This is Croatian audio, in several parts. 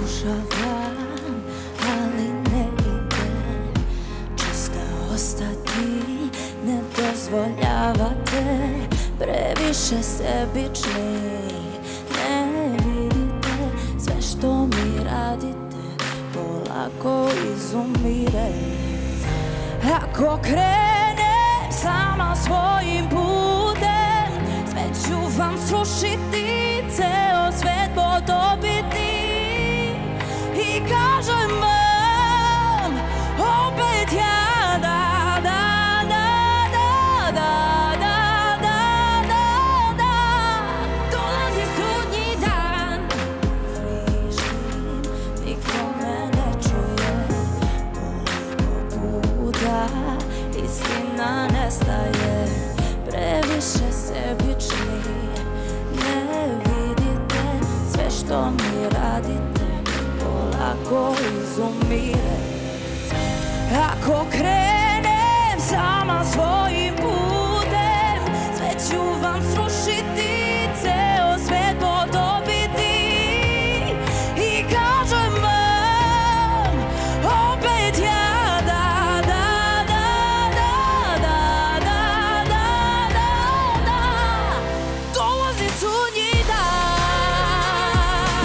pokušavam, ali ne ide. Čista ostati, ne dozvoljavate, previše sebični. Ne vidite, sve što mi radite polako izumire. Ako krenem sama svojim putem, sve ću vam srušiti, ceo svet potopiti. I kažem vam, opet ja, da, da, da, da, da, da, da, da, da. Dolazi sudnji dan, vrištim, niko me ne čuje. Koliko puta istina nestaje, previše sebični. Ne vidite, sve što mi radite polako izumire. Ako krenem sama svojim putem, sve ću vam srušiti, ceo svet potopiti. I kažem vam, opet ja, da, da, da, da, da, da, da, da, da. Dolazi sudnji dan,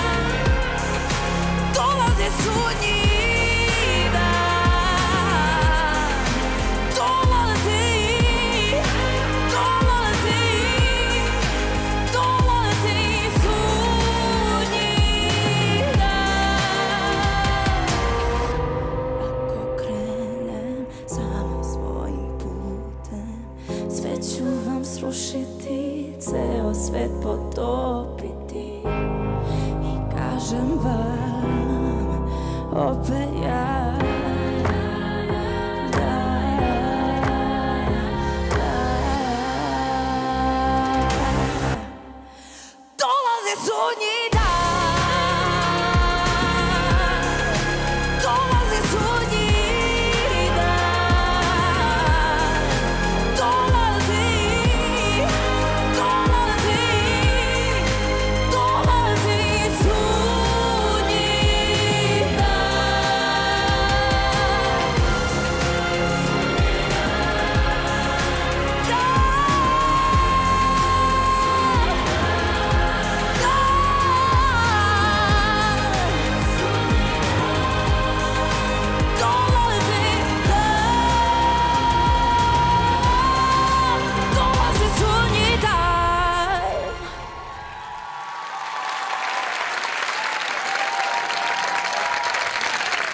dolazi sudnji dan, dolazi, dolazi, dolazi sudnji dan. Ako krenem sama svojim putem, sve ću vam srušiti, ceo svet potopiti. I kažem vam, opet ja,